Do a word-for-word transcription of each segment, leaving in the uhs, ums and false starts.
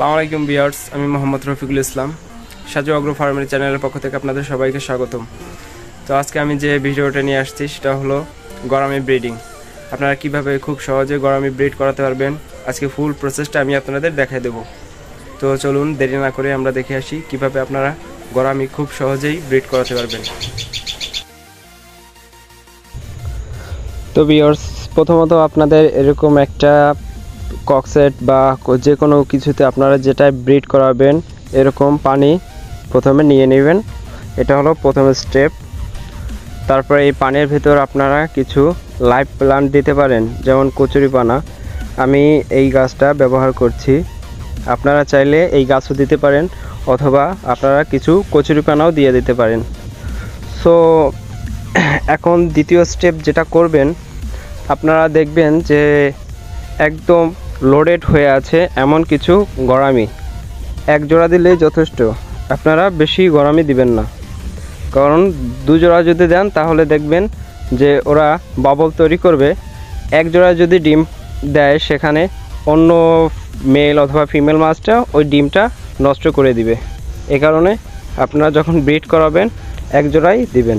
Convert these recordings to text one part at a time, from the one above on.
আসসালামু আলাইকুম ভিউয়ার্স, আমি মোহাম্মদ রফিকুল ইসলাম। সাজু অ্যাগ্রো ফার্মের চ্যানেলের পক্ষ থেকে আপনাদের সবাইকে স্বাগতম। তো আজকে আমি যে ভিডিওটা নিয়ে আসছি সেটা হলো গরামি ব্রিডিং। আপনারা কিভাবে খুব সহজে গরামি ব্রিড করাতে পারবেন, আজকে ফুল প্রসেসটা আমি আপনাদের দেখাই দেব। তো চলুন দেরি না করে আমরা দেখে আসি কিভাবে আপনারা গরামি খুব সহজেই ব্রিড করাতে পারবেন। তো ভিউয়ার্স, প্রথমত আপনাদের এরকম একটা ককসেট বা যে কোনো কিছুতে আপনারা যেটা ব্রিড করাবেন এরকম পানি প্রথমে নিয়ে নেবেন। এটা হলো প্রথম স্টেপ। তারপরে এই পানির ভিতর আপনারা কিছু লাইভ প্লান্ট দিতে পারেন, যেমন কচুরিপানা। আমি এই গাছটা ব্যবহার করছি, আপনারা চাইলে এই গাছও দিতে পারেন অথবা আপনারা কিছু কচুরিপানাও দিয়ে দিতে পারেন। সো এখন দ্বিতীয় স্টেপ যেটা করবেন, আপনারা দেখবেন যে একদম লোডেড হয়ে আছে এমন কিছু গরামি এক জোড়া দিলেই যথেষ্ট। আপনারা বেশি গরামি দিবেন না, কারণ দু জোড়া যদি দেন তাহলে দেখবেন যে ওরা বাবল তৈরি করবে। এক জোড়া যদি ডিম দেয় সেখানে অন্য মেল অথবা ফিমেল মাছটা ওই ডিমটা নষ্ট করে দিবে। এ কারণে আপনারা যখন ব্রিড করাবেন এক জোড়াই দিবেন।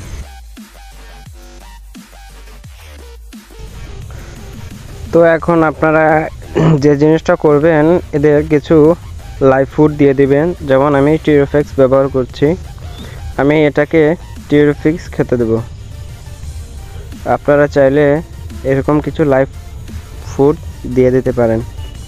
তো এখন আপনারা যে জিনিসটা করবেন, এদের কিছু লাইভ ফুড দিয়ে দিবেন। যেমন আমি টিরোফিক্স ব্যবহার করছি, আমি এটাকে টিরোফিক্স খেতে দেব। আপনারা চাইলে এরকম কিছু লাইভ ফুড দিয়ে দিতে পারেন।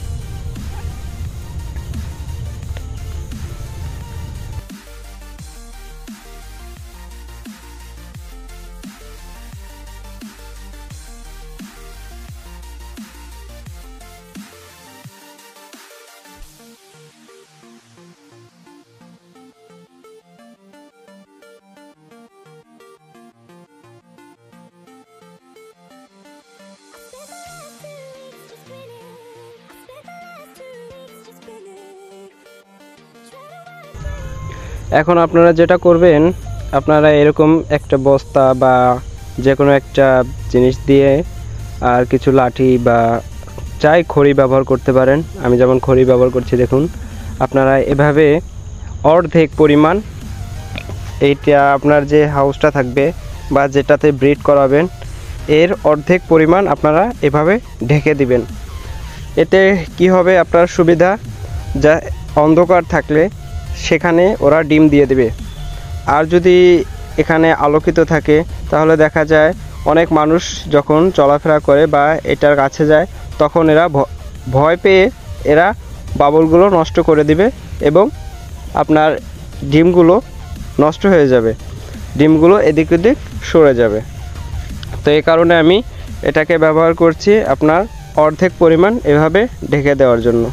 এখন আপনারা যেটা করবেন, আপনারা এরকম একটা বস্তা বা যে কোনো একটা জিনিস দিয়ে আর কিছু লাঠি বা চাই খড়ি ব্যবহার করতে পারেন। আমি যেমন খড়ি ব্যবহার করছি, দেখুন আপনারা এভাবে অর্ধেক পরিমাণ, এইটা আপনার যে হাউসটা থাকবে বা যেটাতে ব্রিড করাবেন এর অর্ধেক পরিমাণ আপনারা এভাবে ঢেকে দিবেন। এতে কি হবে, আপনার সুবিধা, যা অন্ধকার থাকলে সেখানে ওরা ডিম দিয়ে দেবে। আর যদি এখানে আলোকিত থাকে তাহলে দেখা যায় অনেক মানুষ যখন চলাফেরা করে বা এটার কাছে যায় তখন এরা ভয় পেয়ে এরা বাবলগুলো নষ্ট করে দিবে এবং আপনার ডিমগুলো নষ্ট হয়ে যাবে, ডিমগুলো এদিক ওদিক সরে যাবে। তো এই কারণে আমি এটাকে ব্যবহার করছি আপনার অর্ধেক পরিমাণ এভাবে ঢেকে দেওয়ার জন্য।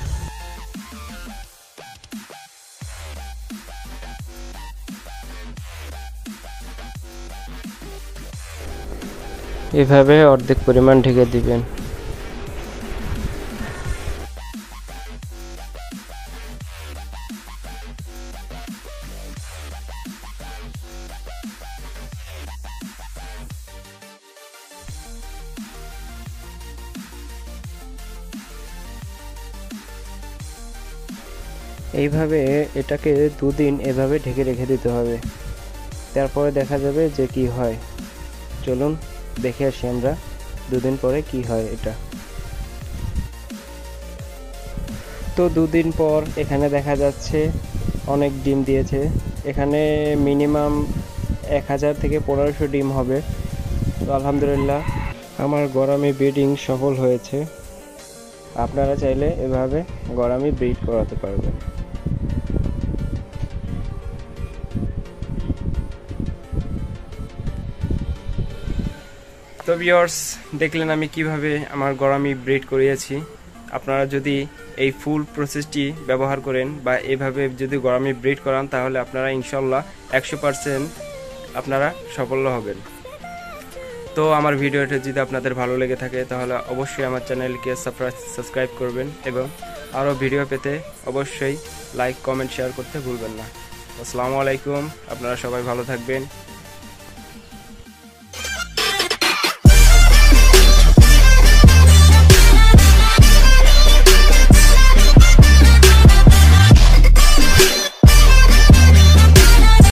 এভাবে অর্ধেক পরিমাণ ঢেকে দিবেন। এইভাবে এটাকে দুদিন এভাবে ঢেকে রেখে দিতে হবে, তারপরে দেখা যাবে যে কি হয়। চলুন দেখে আসি আমরা দুদিন পরে কি হয় এটা। তো দুদিন পর এখানে দেখা যাচ্ছে অনেক ডিম দিয়েছে। এখানে মিনিমাম এক হাজার থেকে পনেরোশো ডিম হবে। তো আলহামদুলিল্লাহ আমার গরামি ব্রিডিং সফল হয়েছে। আপনারা চাইলে এভাবে গরামি ব্রিড করাতে পারবেন। তো ভিউয়ার্স, দেখলেন আমি কিভাবে আমার গরামি ব্রিড করিয়েছি। আপনারা যদি এই ফুল প্রসেসটি ব্যবহার করেন বা এভাবে যদি গরামি ব্রিড করান তাহলে আপনারা ইনশাল্লাহ একশো পারসেন্ট আপনারা সফল হবেন। তো আমার ভিডিওটা যদি আপনাদের ভালো লেগে থাকে তাহলে অবশ্যই আমার চ্যানেলকে সাবস্ক্রাইব করবেন এবং আরও ভিডিও পেতে অবশ্যই লাইক, কমেন্ট, শেয়ার করতে ভুলবেন না। আসসালামু আলাইকুম, আপনারা সবাই ভালো থাকবেন।